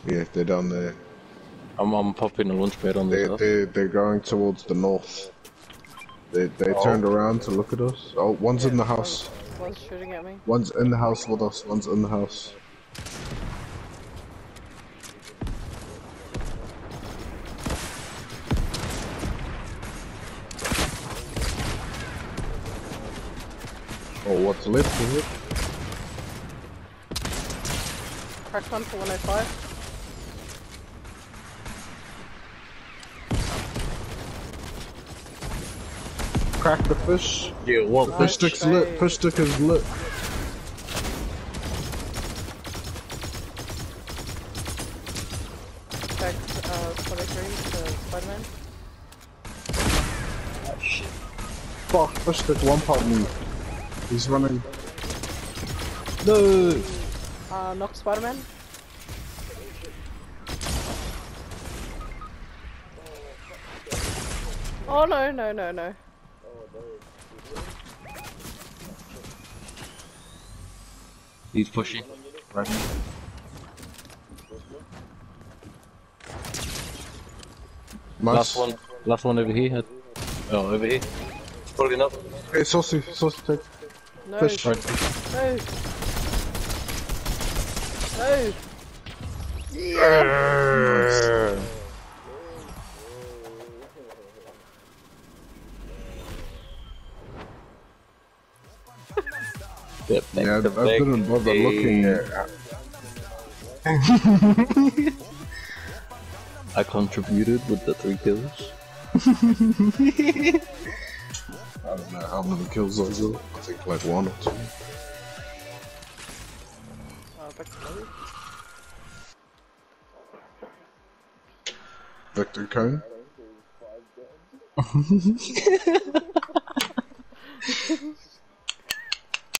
Yeah, they're down there. I'm popping a launch pad on this house. They're going towards the north. They Oh. turned around to look at us. Oh, one's in the house. One's shooting at me. One's in the house with us. One's in the house. Oh, what's left of it? Cracked one for 105. Crack the fish. Yeah, what? Fish stick's lit. Fish stick is lit. Cracked 23 to Spider-Man. Oh, shit. Fuck, fish stick one part me. He's running. No! Knock Spider-Man. Oh no, no, no, no. He's pushing. Right. Nice. Last one over here. Oh, over here. Pulling up. Hey, saucy, take. No, Fish. no, no. Yeah. Yep, Yeah, I didn't bother looking at. I contributed with the 3 kills. I don't know how many kills I got. I think like 1 or 2. Back to Chloe. Victor Cone.